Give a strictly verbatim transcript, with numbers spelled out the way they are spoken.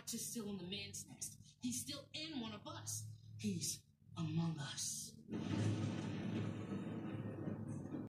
just still in the man's nest. He's still in one of us. He's among us.